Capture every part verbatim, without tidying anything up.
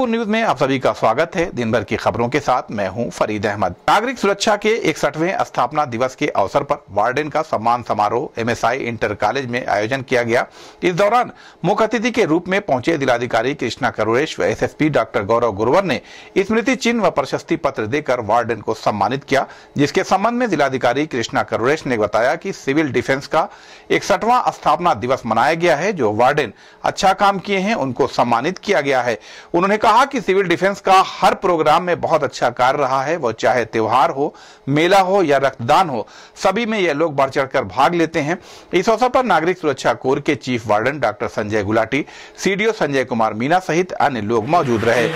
Gorakhpur news में आप सभी का स्वागत है। दिन भर की खबरों के साथ मैं हूं फरीद अहमद। नागरिक सुरक्षा के इकसठवें स्थापना दिवस के अवसर पर वार्डन का सम्मान समारोह एमएसआई इंटर कॉलेज में आयोजन किया गया। इस दौरान मुख्य अतिथि के रूप में पहुंचे जिलाधिकारी कृष्णा करुणेश व एसएसपी डॉक्टर गौरव गुरुवर ने स्मृति चिन्ह व प्रशस्ति पत्र देकर वार्डन को सम्मानित किया, जिसके संबंध में जिलाधिकारी कृष्णा करुणेश ने बताया कि सिविल डिफेंस का इकसठवां स्थापना दिवस मनाया गया है। जो वार्डन अच्छा काम किए हैं उनको सम्मानित किया गया है। उन्होंने कहा कि सिविल डिफेंस का हर प्रोग्राम में बहुत अच्छा कार्य रहा है, वो चाहे त्योहार हो, मेला हो या रक्तदान हो, सभी में ये लोग बढ़ चढ़कर भाग लेते हैं। इस अवसर पर नागरिक सुरक्षा कोर के chief warden doctor Sanjay Gulati, CDO Sanjay Kumar Meena सहित अन्य लोग मौजूद रहे।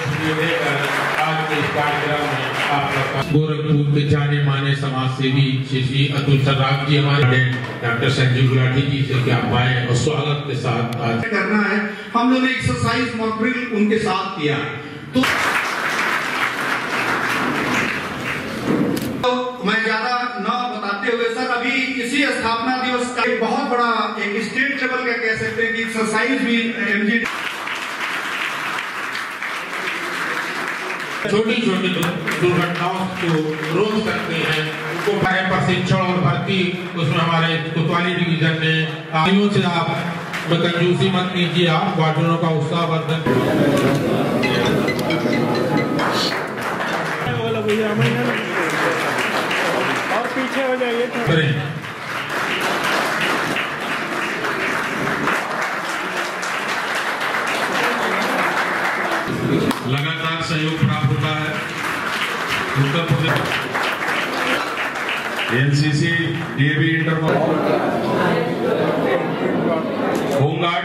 गोरखपुर के जाने माने समाज सेवी श्री अतुल सर्राफ जी हमारे डॉक्टर संजय गुलाटी जी से क्या पाए और स्वागत के साथ आज करना है। हम लोगों ने एक्सरसाइज मॉक ड्रिल उनके साथ किया। तो, तो मैं ज्यादा न बताते हुए सर अभी इसी स्थापना दिवस का एक बहुत बड़ा एक स्टेट लेवल का कह सकते हैं कि एक्सरसाइज भी एमजी छोटी छोटी दुर्घटनाओं को रोक सकते हैं, उनको प्रशिक्षण और भर्ती उसमें हमारे कोतवाली डिवीजन ने आयुओं से आप कंजूसी मत कीजिए, आप वार्डनों का उत्साहवर्धन। और पीछे हो जाइए। लगातार सहयोग प्राप्त होता है। Uttar Pradesh NCC, DAV, inter home guard,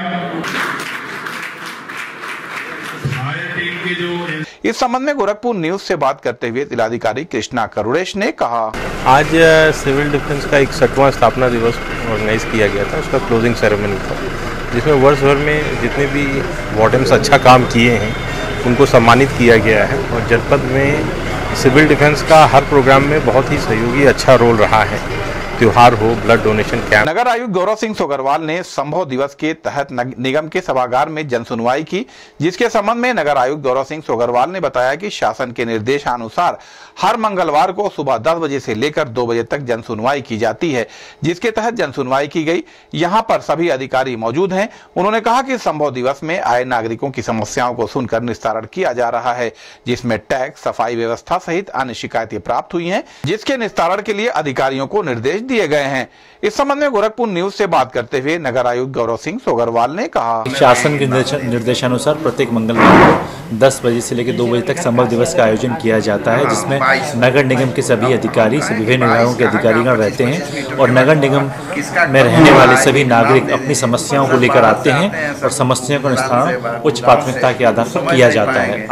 fire team के जो इस संबंध में गोरखपुर न्यूज से बात करते हुए जिलाधिकारी कृष्णा करुणेश ने कहा, आज सिविल डिफेंस का इकसठवां स्थापना दिवस ऑर्गेनाइज किया गया था। उसका क्लोजिंग सेरेमनी था, जिसमें वर्ष भर में जितने भी वार्डन्स अच्छा काम किए हैं उनको सम्मानित किया गया है। और जनपद में सिविल डिफेंस का हर प्रोग्राम में बहुत ही सहयोगी अच्छा रोल रहा है, त्योहार हो, ब्लड डोनेशन कैंप। नगर आयुक्त गौरव सिंह सोगरवाल ने संभव दिवस के तहत निगम के सभागार में जनसुनवाई की, जिसके संबंध में नगर आयुक्त गौरव सिंह सोगरवाल ने बताया कि शासन के निर्देशानुसार हर मंगलवार को सुबह दस बजे से लेकर दो बजे तक जनसुनवाई की जाती है, जिसके तहत जनसुनवाई की गई। यहाँ पर सभी अधिकारी मौजूद हैं। उन्होंने कहा कि संभव दिवस में आए नागरिकों की समस्याओं को सुनकर निस्तारण किया जा रहा है, जिसमें टैक्स, सफाई व्यवस्था सहित अन्य शिकायतें प्राप्त हुई हैं, जिसके निस्तारण के लिए अधिकारियों को निर्देश दिए गए हैं। इस संबंध में गोरखपुर न्यूज से बात करते हुए नगर आयुक्त गौरव सिंह सोगरवाल ने कहा, शासन के निर्देशानुसार प्रत्येक मंगलवार को दस बजे से लेकर दो बजे तक संभव दिवस का आयोजन किया जाता है, जिसमें नगर निगम के सभी अधिकारी, सभी विभिन्न विभागों के अधिकारीगण रहते हैं और नगर निगम में रहने वाले सभी नागरिक अपनी समस्याओं को लेकर आते हैं और समस्याओं का निस्तारण उच्च प्राथमिकता के आधार पर किया जाता है।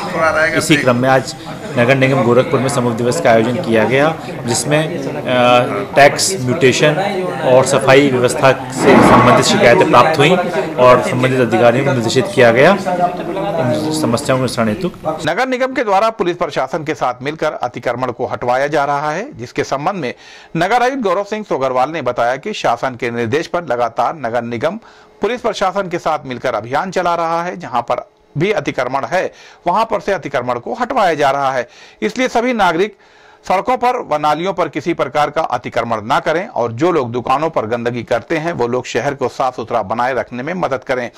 आज इसी क्रम में आज नगर निगम गोरखपुर में संभव दिवस का आयोजन किया गया, जिसमें टैक्स, म्यूटेशन और सफाई व्यवस्था से संबंधित शिकायतें प्राप्त हुई और संबंधित अधिकारियों को निर्देशित किया गया समस्याओं के निस्तारण हेतु। नगर निगम के द्वारा पुलिस प्रशासन के साथ मिलकर अतिक्रमण को हटवाया जा रहा है, जिसके संबंध में नगर आयुक्त गौरव सिंह सोगरवाल ने बताया कि शासन के निर्देश पर लगातार नगर निगम पुलिस प्रशासन के साथ मिलकर अभियान चला रहा है। जहां पर भी अतिक्रमण है वहां पर से अतिक्रमण को हटवाया जा रहा है। इसलिए सभी नागरिक सड़कों पर व नालियों पर किसी प्रकार का अतिक्रमण न करें और जो लोग दुकानों पर गंदगी करते हैं वो लोग शहर को साफ सुथरा बनाए रखने में मदद करें।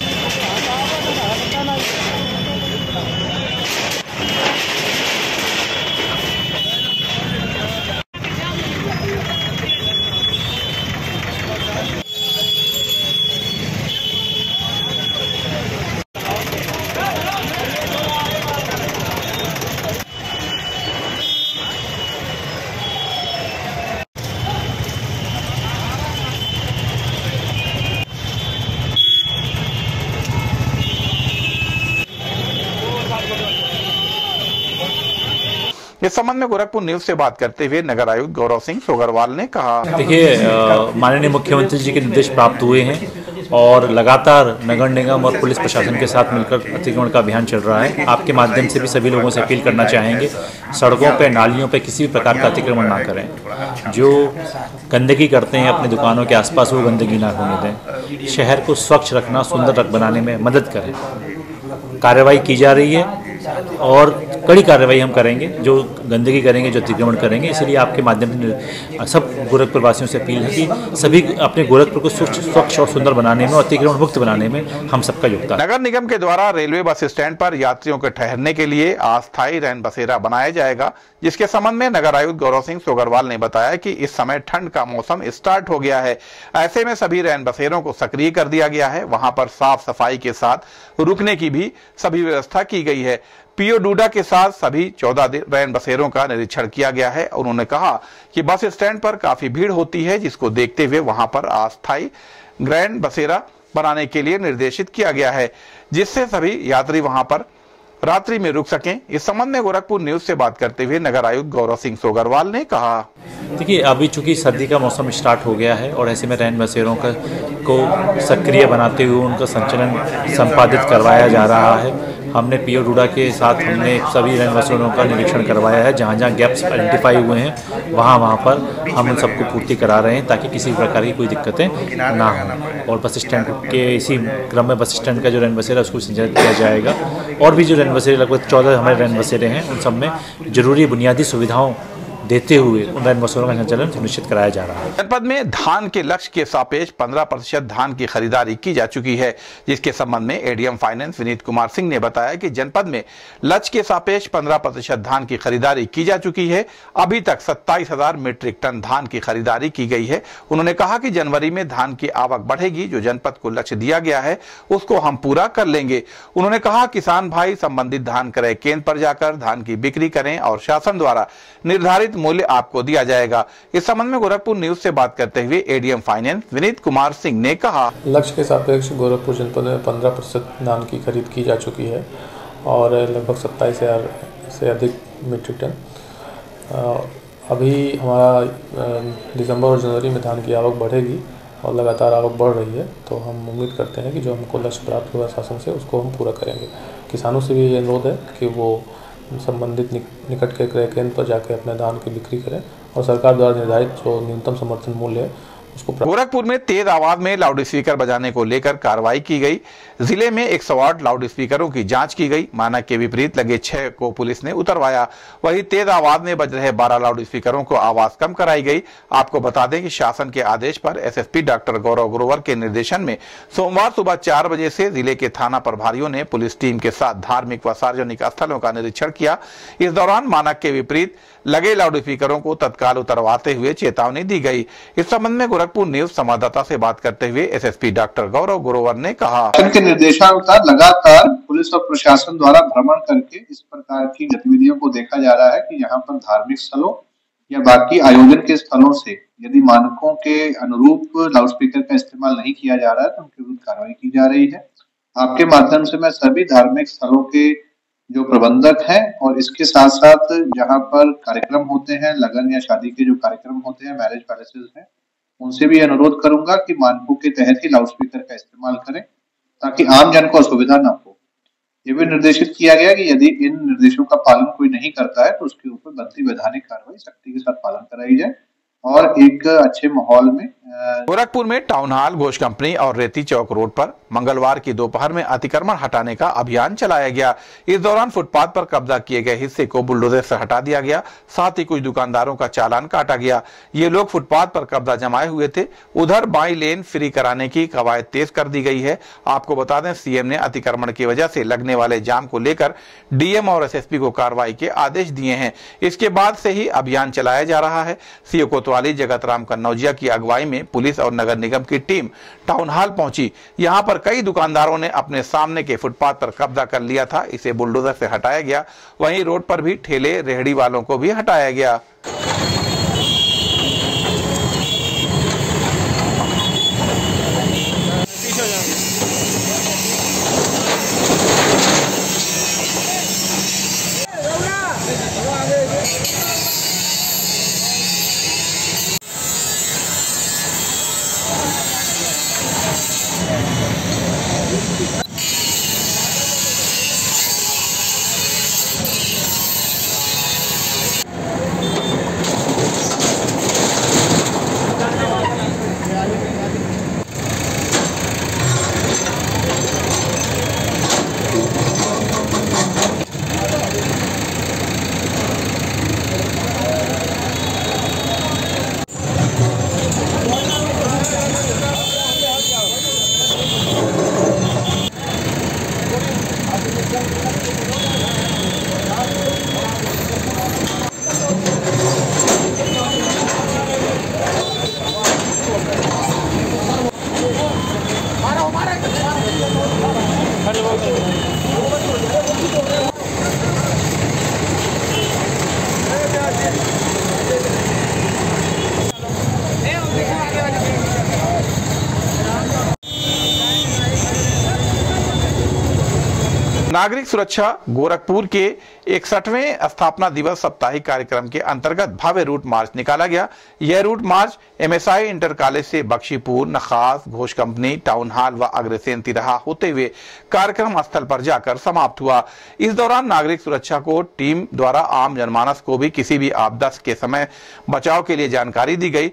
इस संबंध में गोरखपुर न्यूज से बात करते हुए नगर आयुक्त गौरव सिंह सोगरवाल ने कहा, देखिए, माननीय मुख्यमंत्री जी के निर्देश प्राप्त हुए हैं और लगातार नगर निगम और पुलिस प्रशासन के साथ मिलकर अतिक्रमण का अभियान चल रहा है। आपके माध्यम से भी सभी लोगों से अपील करना चाहेंगे, सड़कों पे, नालियों पे किसी भी प्रकार का अतिक्रमण ना करें। जो गंदगी करते हैं अपनी दुकानों के आसपास वो गंदगी ना होने दें। शहर को स्वच्छ रखना, सुंदर बनाने में मदद करें। कार्रवाई की जा रही है। और कड़ी कार्रवाई हम करेंगे जो गंदगी करेंगे, जो अतिक्रमण करेंगे। इसलिए आपके माध्यम से सब गोरखपुर वासियों से अपील है कि सभी अपने गोरखपुर को स्वच्छ स्वच्छ और सुंदर बनाने में और अतिक्रमण मुक्त बनाने में हम सबका योगदान। नगर निगम के द्वारा रेलवे बस स्टैंड पर यात्रियों के ठहरने के लिए अस्थायी रैन बसेरा बनाया जाएगा, जिसके संबंध में नगर आयुक्त गौरव सिंह सोगरवाल ने बताया कि इस समय ठंड का मौसम स्टार्ट हो गया है। ऐसे में सभी रैन बसेरों को सक्रिय कर दिया गया है। वहां पर साफ सफाई के साथ रुकने की भी सभी व्यवस्था की गई है। पीओ डूडा के साथ सभी चौदह रैन बसेरों का निरीक्षण किया गया है। उन्होंने कहा कि बस स्टैंड पर काफी भीड़ होती है, जिसको देखते हुए वहां पर अस्थायी रैन बसेरा बनाने के लिए निर्देशित किया गया है, जिससे सभी यात्री वहां पर रात्रि में रुक सकें। इस संबंध में गोरखपुर न्यूज से बात करते हुए नगर आयुक्त गौरव सिंह सोगरवाल ने कहा, देखिए अभी चूंकि सर्दी का मौसम स्टार्ट हो गया है और ऐसे में रैन बसेरों का को सक्रिय बनाते हुए उनका संचालन संपादित करवाया जा रहा है। हमने पीओ डूडा के साथ हमने सभी रैन बसेरों का निरीक्षण करवाया है। जहाँ जहाँ गैप्स आइडेंटिफाई हुए हैं वहाँ वहाँ पर हम उन सबको पूर्ति करा रहे हैं ताकि किसी प्रकार की कोई दिक्कतें ना हो। और बस स्टैंड के इसी क्रम में बस स्टैंड का जो रैन बसेरा उसको संचालित किया जाएगा। और भी जो रैन बसेरे लगभग चौदह हमारे रैन बसेरे हैं उन सब में जरूरी बुनियादी सुविधाओं देते हुए उन रैन बसेरों का संचालन सुनिश्चित कराया जा रहा है। जनपद में धान के लक्ष्य के सापेक्ष पंद्रह प्रतिशत धान की खरीदारी की जा चुकी है, जिसके संबंध में एडीएम फाइनेंस विनीत कुमार सिंह ने बताया कि जनपद में लक्ष्य के सापेक्ष पंद्रह प्रतिशत धान की खरीदारी की जा चुकी है। अभी तक सत्ताईस हजार मीट्रिक टन धान की खरीदारी की गई है। उन्होंने कहा कि जनवरी में धान की आवक बढ़ेगी, जो जनपद को लक्ष्य दिया गया है उसको हम पूरा कर लेंगे। उन्होंने कहा किसान भाई संबंधित धान क्रय केंद्र पर जाकर धान की बिक्री करें और शासन द्वारा निर्धारित मूल्य आपको दिया जाएगा। इस संबंध में गोरखपुर न्यूज से बात करते हुए एडीएम फाइनेंस विनीत कुमार सिंह ने कहा, लक्ष्य के सापेक्ष गोरखपुर जनपद में पंद्रह प्रतिशत धान की खरीद की जा चुकी है और लगभग सत्ताईस हजार से अधिक मीट्रिक टन। अभी हमारा दिसंबर और जनवरी में धान की आवक बढ़ेगी और लगातार आवक बढ़ रही है, तो हम उम्मीद करते हैं कि जो हमको लक्ष्य प्राप्त हुआ शासन से उसको हम पूरा करेंगे। किसानों से भी ये अनुरोध है कि वो संबंधित निकट के क्रय केंद्र पर जाकर अपने धान की बिक्री करें और सरकार द्वारा निर्धारित जो न्यूनतम समर्थन मूल्य है उसको। गोरखपुर में तेज आवाज में लाउड स्पीकर बजाने को लेकर कार्रवाई की गई। जिले में एक सौ आठ लाउड स्पीकरों की जांच की गई। मानक के विपरीत लगे छह को पुलिस ने उतरवाया। वहीं तेज आवाज में बज रहे बारह लाउड स्पीकरों को आवाज कम कराई गई। आपको बता दें कि शासन के आदेश पर एसएसपी डॉक्टर गौरव ग्रोवर के निर्देशन में सोमवार सुबह चार बजे से जिले के थाना प्रभारियों ने पुलिस टीम के साथ धार्मिक व सार्वजनिक स्थलों का निरीक्षण किया। इस दौरान मानक के विपरीत लगे लाउड स्पीकरों को तत्काल उतरवाते हुए चेतावनी दी गई। इस संबंध में गोरखपुर न्यूज संवाददाता से बात करते हुए एसएसपी डॉक्टर गौरव ग्रोवर ने कहा, के निर्देशानुसार लगातार पुलिस और प्रशासन द्वारा भ्रमण करके इस प्रकार की गतिविधियों को देखा जा रहा है कि यहाँ पर धार्मिक स्थलों या बाकी आयोजन के स्थलों से यदि मानकों के अनुरूप लाउडस्पीकर का इस्तेमाल नहीं किया जा रहा है तो उनके विरुद्ध कार्रवाई की जा रही है। आपके माध्यम से मैं सभी धार्मिक स्थलों के जो प्रबंधक हैं और इसके साथ साथ जहाँ पर कार्यक्रम होते हैं, लगन या शादी के जो कार्यक्रम होते हैं, मैरिज पैलेसेस हैं, उनसे भी अनुरोध करूंगा कि मानकों के तहत ही लाउडस्पीकर का इस्तेमाल करें ताकि आम जन को असुविधा न हो। ये भी निर्देशित किया गया कि यदि इन निर्देशों का पालन कोई नहीं करता है तो उसके ऊपर बनती वैधानिक कार्रवाई सख्ती के साथ पालन कराई जाए और एक अच्छे माहौल में। गोरखपुर में टाउन हॉल, घोष कंपनी और रेती चौक रोड पर मंगलवार की दोपहर में अतिक्रमण हटाने का अभियान चलाया गया। इस दौरान फुटपाथ पर कब्जा किए गए हिस्से को बुलडोजर से हटा दिया गया। साथ ही कुछ दुकानदारों का चालान काटा गया। ये लोग फुटपाथ पर कब्जा जमाए हुए थे। उधर बाई लेन फ्री कराने की कवायद तेज कर दी गई है। आपको बता दें, सीएम ने अतिक्रमण की वजह से लगने वाले जाम को लेकर डीएम और एसएसपी को कार्रवाई के आदेश दिए हैं। इसके बाद से ही अभियान चलाया जा रहा है। सीओ कोतवाली जगत राम कन्नौजिया की अगुवाई में पुलिस और नगर निगम की टीम टाउन हॉल पहुंची। यहां पर कई दुकानदारों ने अपने सामने के फुटपाथ पर कब्जा कर लिया था। इसे बुलडोजर से हटाया गया। वहीं रोड पर भी ठेले रेहड़ी वालों को भी हटाया गया। नागरिक सुरक्षा गोरखपुर के इकसठवें स्थापना दिवस साप्ताहिक कार्यक्रम के अंतर्गत भव्य रूट मार्च निकाला गया। यह route march MSI inter college से Bakhshipur, Nakhas, Ghosh company, town hall व अग्रसेन तिराहा होते हुए कार्यक्रम स्थल पर जाकर समाप्त हुआ। इस दौरान नागरिक सुरक्षा को टीम द्वारा आम जनमानस को भी किसी भी आपदा के समय बचाव के लिए जानकारी दी गई।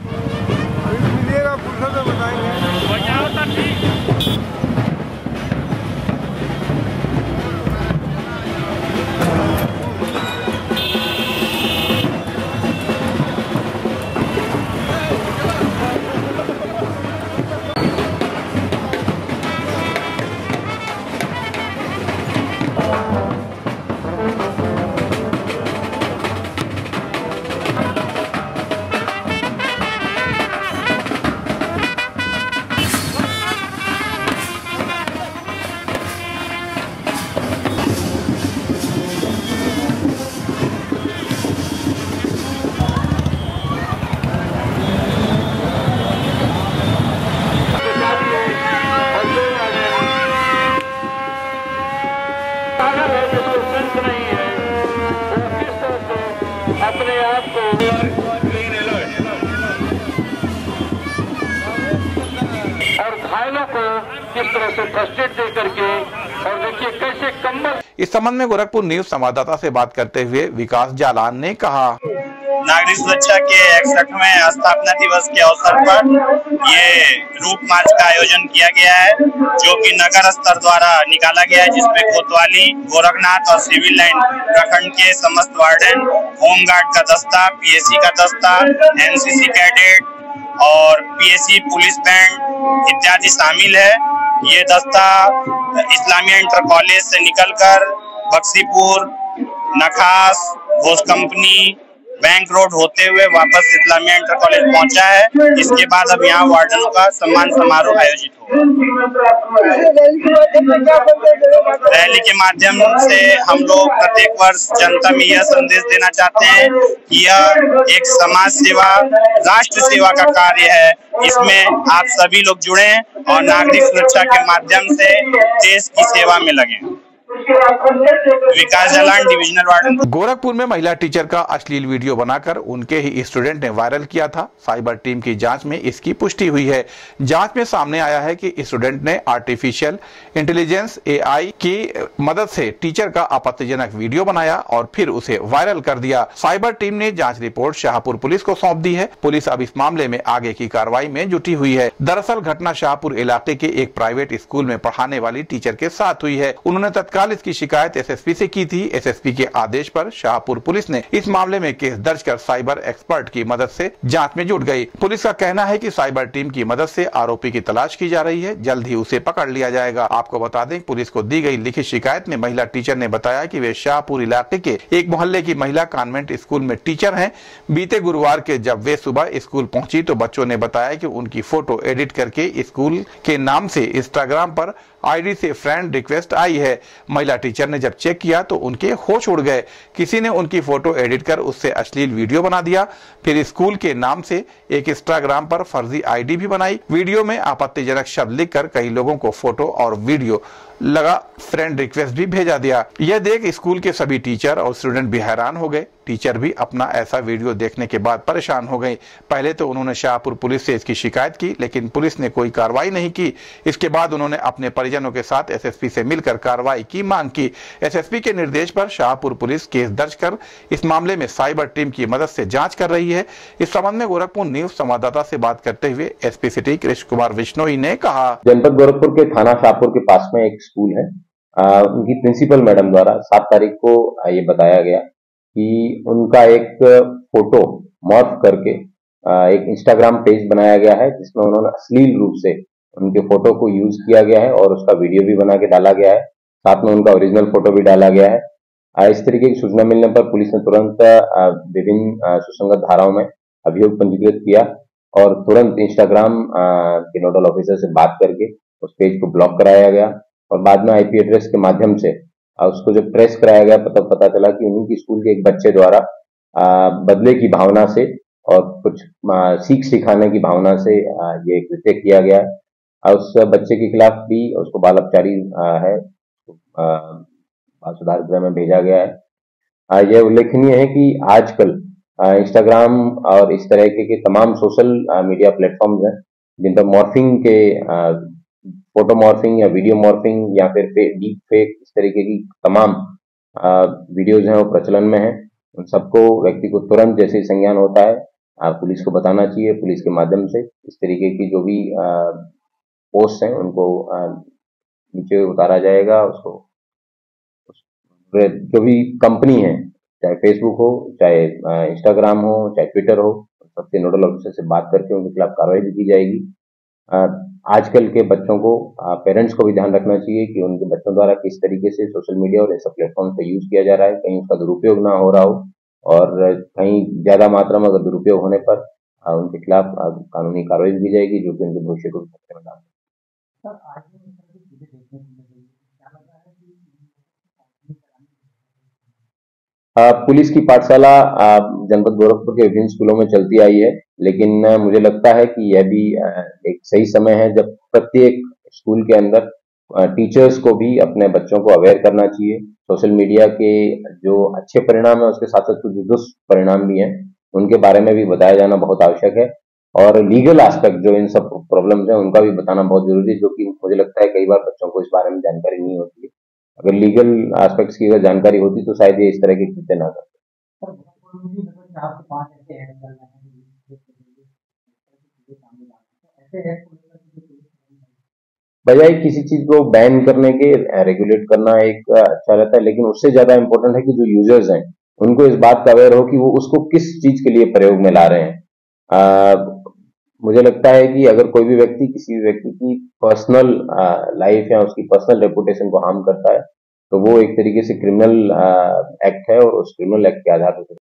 अपने आप को और घायलों को किस तरह से फर्स्ट एड दे करके और देखिए कैसे कम्बल। इस संबंध में गोरखपुर न्यूज संवाददाता से बात करते हुए विकास जालान ने कहा, नागरिक सुरक्षा के इकसठवें स्थापना दिवस के अवसर पर ये रूट मार्च का आयोजन किया गया है, जो कि नगर स्तर द्वारा निकाला गया है, जिसमें कोतवाली, गोरखनाथ और सिविल लाइन प्रखंड के समस्त वार्डन, होमगार्ड का दस्ता, पीएससी का दस्ता, एनसीसी कैडेट और पीएससी पुलिस बैंड इत्यादि शामिल है। ये दस्ता इस्लामिया इंटर कॉलेज से निकलकर Bakhshipur, Nakhas, Ghosh company, bank road होते हुए वापस इस्लामिया इंटर कॉलेज पहुंचा है। इसके बाद अब यहाँ वार्डनों का सम्मान समारोह आयोजित होगा। रैली के माध्यम से हम लोग प्रत्येक वर्ष जनता में यह संदेश देना चाहते हैं कि यह एक समाज सेवा, राष्ट्र सेवा का कार्य है। इसमें आप सभी लोग जुड़े और नागरिक सुरक्षा के माध्यम से देश की सेवा में लगे। Vikas Jalan, divisional warden. गोरखपुर में महिला टीचर का अश्लील वीडियो बनाकर उनके ही स्टूडेंट ने वायरल किया था। साइबर टीम की जांच में इसकी पुष्टि हुई है। जांच में सामने आया है कि स्टूडेंट ने आर्टिफिशियल इंटेलिजेंस एआई की मदद से टीचर का आपत्तिजनक वीडियो बनाया और फिर उसे वायरल कर दिया। साइबर टीम ने जांच रिपोर्ट शाहपुर पुलिस को सौंप दी है। पुलिस अब इस मामले में आगे की कार्रवाई में जुटी हुई है। दरअसल घटना शाहपुर इलाके के एक प्राइवेट स्कूल में पढ़ाने वाली टीचर के साथ हुई है। उन्होंने तत्काल इसकी शिकायत एसएसपी से की थी। एसएसपी के आदेश पर शाहपुर पुलिस ने इस मामले में केस दर्ज कर साइबर एक्सपर्ट की मदद से जांच में जुट गई। पुलिस का कहना है कि साइबर टीम की मदद से आरोपी की तलाश की जा रही है। जल्द ही उसे पकड़ लिया जाएगा। आपको बता दें, पुलिस को दी गई लिखित शिकायत में महिला टीचर ने बताया कि वे शाहपुर इलाके के एक मोहल्ले की महिला कॉन्वेंट स्कूल में टीचर हैं। बीते गुरुवार के जब वे सुबह स्कूल पहुंची तो बच्चों ने बताया कि उनकी फोटो एडिट करके स्कूल के नाम से इंस्टाग्राम पर आईडी से फ्रेंड रिक्वेस्ट आई है। महिला टीचर ने जब चेक किया तो उनके होश उड़ गए। किसी ने उनकी फोटो एडिट कर उससे अश्लील वीडियो बना दिया। फिर स्कूल के नाम से एक इंस्टाग्राम पर फर्जी आईडी भी बनाई। वीडियो में आपत्तिजनक शब्द लिखकर कई लोगों को फोटो और वीडियो लगा फ्रेंड रिक्वेस्ट भी भेजा दिया। यह देख स्कूल के सभी टीचर और स्टूडेंट भी हैरान हो गए। टीचर भी अपना ऐसा वीडियो देखने के बाद परेशान हो गए। पहले तो उन्होंने शाहपुर पुलिस से इसकी शिकायत की, लेकिन पुलिस ने कोई कार्रवाई नहीं की। इसके बाद उन्होंने अपने परिजनों के साथ एसएसपी से मिलकर कार्रवाई की मांग की। एसएसपी के निर्देश पर शाहपुर पुलिस केस दर्ज कर इस मामले में साइबर टीम की मदद से जांच कर रही है। इस संबंध में गोरखपुर न्यूज संवाददाता से बात करते हुए एसपी सिटी कृष्ण कुमार विश्नोई ने कहा, जनपद गोरखपुर के थाना शाहपुर के पास में एक स्कूल है। आ, उनकी प्रिंसिपल मैडम द्वारा सात तारीख को ये बताया गया कि उनका एक फोटो मॉर्फ करके आ, एक इंस्टाग्राम पेज बनाया गया है, जिसमें उन्होंने अश्लील रूप से उनके फोटो को यूज किया गया है और उसका वीडियो भी बना के डाला गया है। साथ में उनका ओरिजिनल फोटो भी डाला गया है। आ, इस तरीके की सूचना मिलने पर पुलिस ने तुरंत विभिन्न सुसंगत धाराओं में अभियोग पंजीकृत किया और तुरंत इंस्टाग्राम के नोडल ऑफिसर से बात करके उस पेज को ब्लॉक कराया गया और बाद में आईपी एड्रेस के माध्यम से उसको जब ट्रेस कराया गया तब पता चला कि उन्हीं की स्कूल के एक बच्चे द्वारा बदले की भावना से और कुछ सीख सिखाने की भावना से ये कृत्य किया गया। उस बच्चे के खिलाफ भी उसको बाल अपचारी है बाल सुधार गृह में भेजा गया है। यह उल्लेखनीय है कि आजकल इंस्टाग्राम और इस तरह के, के तमाम सोशल मीडिया प्लेटफॉर्म्स हैं जिन पर मॉर्फिंग के फोटो मॉर्फिंग या वीडियो मॉर्फिंग या फिर डीप फेक इस तरीके की तमाम वीडियोज हैं वो प्रचलन में है। उन सबको व्यक्ति को तुरंत जैसे ही संज्ञान होता है आप पुलिस को बताना चाहिए। पुलिस के माध्यम से इस तरीके की जो भी पोस्ट हैं उनको नीचे उतारा जाएगा। उसको जो भी कंपनी है, चाहे फेसबुक हो, चाहे इंस्टाग्राम हो, चाहे ट्विटर हो, सबसे नोडल ऑफिसर से बात करके उनके खिलाफ कार्रवाई भी की जाएगी। आजकल के बच्चों को, पेरेंट्स को भी ध्यान रखना चाहिए कि उनके बच्चों द्वारा किस तरीके से सोशल मीडिया और ऐसा प्लेटफॉर्म का यूज किया जा रहा है, कहीं उसका दुरुपयोग ना हो रहा हो और कहीं ज्यादा मात्रा में अगर दुरुपयोग होने पर उनके खिलाफ कानूनी कार्रवाई की जाएगी, जो कि उनके भविष्य को खतरे में डाल सकती है। पुलिस की पाठशाला जनपद गोरखपुर के विभिन्न स्कूलों में चलती आई है, लेकिन मुझे लगता है कि यह भी एक सही समय है जब प्रत्येक स्कूल के अंदर टीचर्स को भी अपने बच्चों को अवेयर करना चाहिए। सोशल मीडिया के जो अच्छे परिणाम है उसके साथ साथ कुछ दुष्परिणाम भी हैं, उनके बारे में भी बताया जाना बहुत आवश्यक है। और लीगल एस्पेक्ट जो इन सब प्रॉब्लम्स हैं उनका भी बताना बहुत जरूरी है, जो कि मुझे लगता है कई बार बच्चों को इस बारे में जानकारी नहीं होती है। अगर लीगल एस्पेक्ट्स की अगर जानकारी होती तो शायद ये इस तरह की कृत्य ना करते। बजाय किसी चीज को बैन करने के रेगुलेट करना एक अच्छा रहता है, लेकिन उससे ज्यादा इम्पोर्टेंट है कि जो यूजर्स हैं उनको इस बात का अवेयर हो कि वो उसको किस चीज के लिए प्रयोग में ला रहे हैं। आ, मुझे लगता है कि अगर कोई भी व्यक्ति किसी भी व्यक्ति की पर्सनल लाइफ या उसकी पर्सनल रेपुटेशन को हार्म करता है तो वो एक तरीके से क्रिमिनल एक्ट है और उस क्रिमिनल एक्ट के आधार पर